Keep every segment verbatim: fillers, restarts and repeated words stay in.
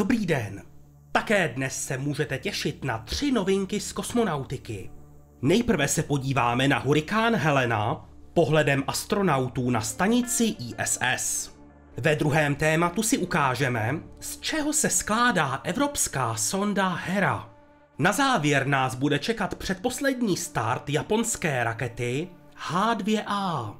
Dobrý den. Také dnes se můžete těšit na tři novinky z kosmonautiky. Nejprve se podíváme na hurikán Helena pohledem astronautů na stanici I S S. Ve druhém tématu si ukážeme, z čeho se skládá evropská sonda Hera. Na závěr nás bude čekat předposlední start japonské rakety H dvě A.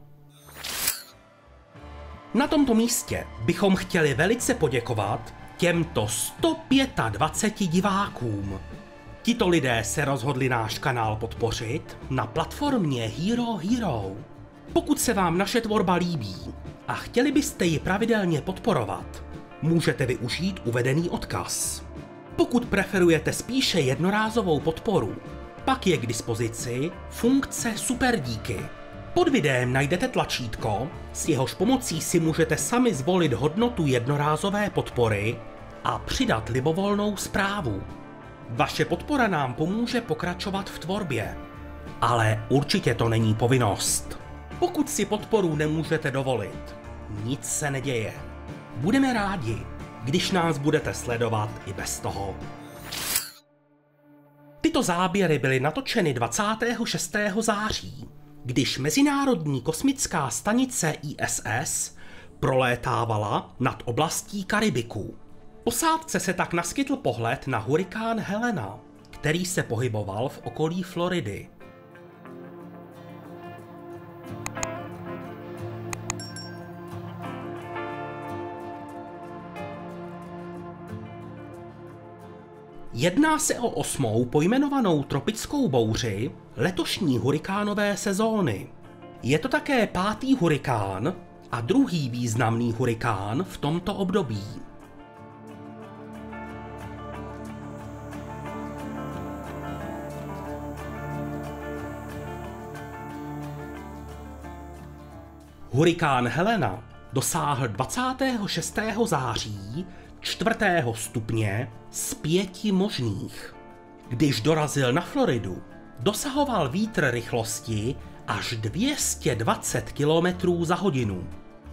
Na tomto místě bychom chtěli velice poděkovat těmto sto dvaceti pěti divákům. Tito lidé se rozhodli náš kanál podpořit na platformě Hero Hero. Pokud se vám naše tvorba líbí a chtěli byste ji pravidelně podporovat, můžete využít uvedený odkaz. Pokud preferujete spíše jednorázovou podporu, pak je k dispozici funkce Super díky. Pod videem najdete tlačítko, s jehož pomocí si můžete sami zvolit hodnotu jednorázové podpory a přidat libovolnou zprávu. Vaše podpora nám pomůže pokračovat v tvorbě. Ale určitě to není povinnost. Pokud si podporu nemůžete dovolit, nic se neděje. Budeme rádi, když nás budete sledovat i bez toho. Tyto záběry byly natočeny dvacátého šestého září, když Mezinárodní kosmická stanice I S S prolétávala nad oblastí Karibiku. Posádce se tak naskytl pohled na hurikán Helena, který se pohyboval v okolí Floridy. Jedná se o osmou pojmenovanou tropickou bouři letošní hurikánové sezóny. Je to také pátý hurikán a druhý významný hurikán v tomto období. Hurikán Helena dosáhl dvacátého šestého září čtvrtého stupně z pěti možných. Když dorazil na Floridu, dosahoval vítr rychlosti až dvě stě dvacet kilometrů za hodinu.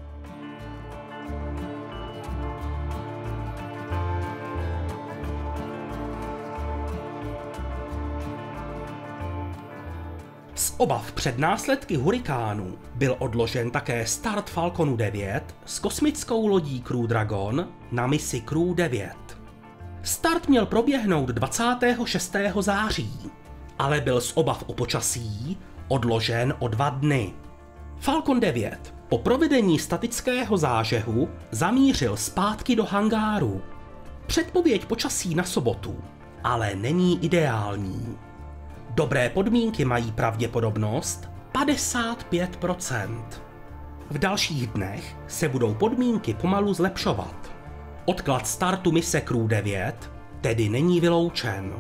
Z obav před následky hurikánu byl odložen také start Falconu devět s kosmickou lodí Crew Dragon na misi Crew devět. Start měl proběhnout dvacátého šestého září, ale byl z obav o počasí odložen o dva dny. Falcon devět po provedení statického zážehu zamířil zpátky do hangáru. Předpověď počasí na sobotu ale není ideální. Dobré podmínky mají pravděpodobnost padesát pět procent. V dalších dnech se budou podmínky pomalu zlepšovat. Odklad startu mise Crew devět tedy není vyloučen.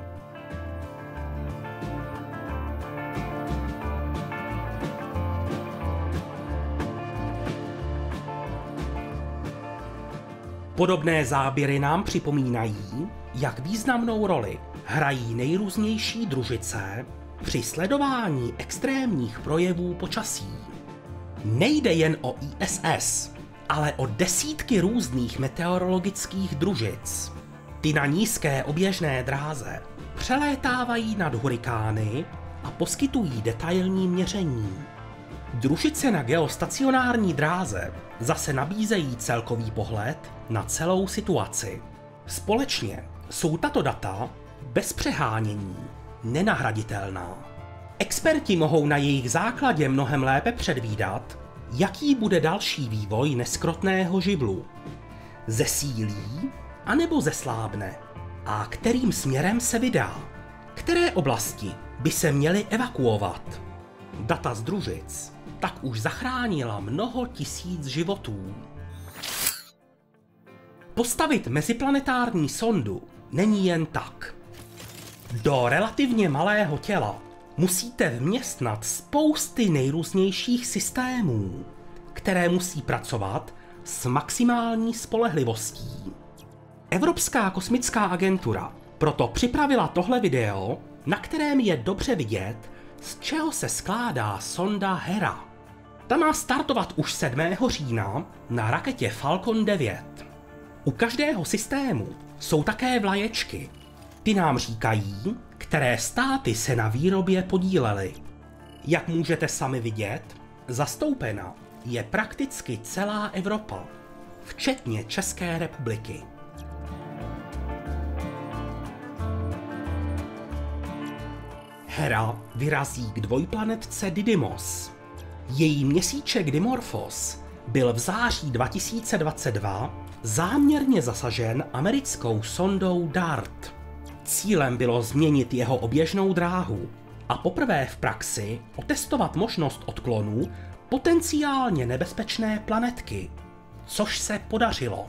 Podobné záběry nám připomínají, jak významnou roli hrají nejrůznější družice při sledování extrémních projevů počasí. Nejde jen o I S S, ale o desítky různých meteorologických družic. Ty na nízké oběžné dráze přelétávají nad hurikány a poskytují detailní měření. Družice na geostacionární dráze zase nabízejí celkový pohled na celou situaci. Společně jsou tato data bez přehánění nenahraditelná. Experti mohou na jejich základě mnohem lépe předvídat, jaký bude další vývoj neskrotného živlu. Zesílí anebo zeslábne a kterým směrem se vydá. Které oblasti by se měly evakuovat? Data z družic tak už zachránila mnoho tisíc životů. Postavit meziplanetární sondu není jen tak. Do relativně malého těla musíte vměstnat spousty nejrůznějších systémů, které musí pracovat s maximální spolehlivostí. Evropská kosmická agentura proto připravila tohle video, na kterém je dobře vidět, z čeho se skládá sonda Hera. Ta má startovat už sedmého října na raketě Falcon devět. U každého systému jsou také vlaječky. Ty nám říkají, které státy se na výrobě podílely. Jak můžete sami vidět, zastoupena je prakticky celá Evropa, včetně České republiky. Hera vyrazí k dvojplanetce Didymos. Její měsíček Dimorphos byl v září dva tisíce dvacet dva záměrně zasažen americkou sondou DART. Cílem bylo změnit jeho oběžnou dráhu a poprvé v praxi otestovat možnost odklonu potenciálně nebezpečné planetky, což se podařilo.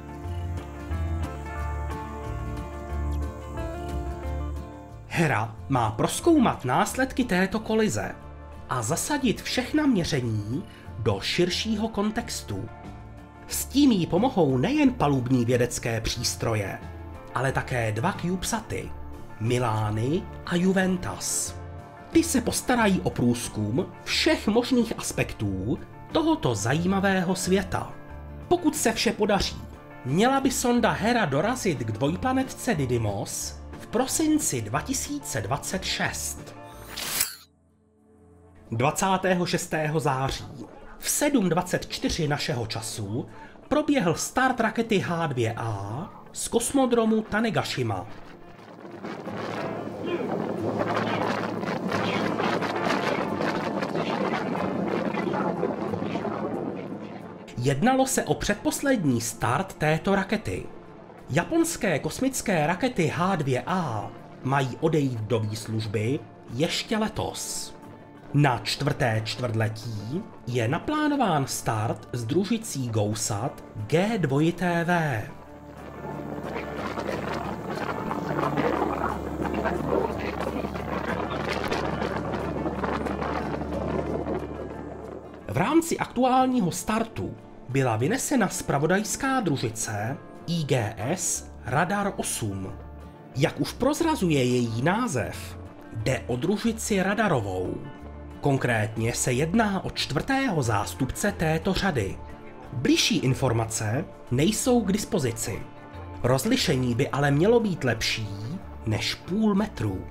Hera má prozkoumat následky této kolize a zasadit všechna měření do širšího kontextu. S tím jí pomohou nejen palubní vědecké přístroje, ale také dva CubeSaty, Milany a Juventas. Ty se postarají o průzkum všech možných aspektů tohoto zajímavého světa. Pokud se vše podaří, měla by sonda Hera dorazit k dvojplanetce Didymos v prosinci dva tisíce dvacet šest. dvacátého šestého září v sedm dvacet čtyři našeho času proběhl start rakety H dvě A z kosmodromu Tanegashima. Jednalo se o předposlední start této rakety. Japonské kosmické rakety H dvě A mají odejít do výslužby ještě letos. Na čtvrté čtvrtletí je naplánován start s družicí GOSAT G dva V. V rámci aktuálního startu byla vynesena zpravodajská družice I G S Radar osm. Jak už prozrazuje její název, jde o družici radarovou. Konkrétně se jedná o čtvrtého zástupce této řady. Bližší informace nejsou k dispozici. Rozlišení by ale mělo být lepší než půl metru.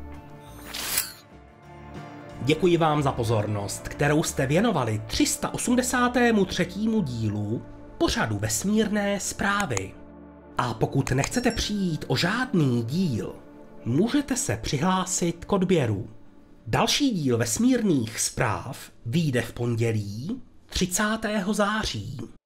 Děkuji vám za pozornost, kterou jste věnovali tři sta osmdesátému třetímu dílu pořadu Vesmírné zprávy. A pokud nechcete přijít o žádný díl, můžete se přihlásit k odběru. Další díl Vesmírných zpráv vyjde v pondělí třicátého září.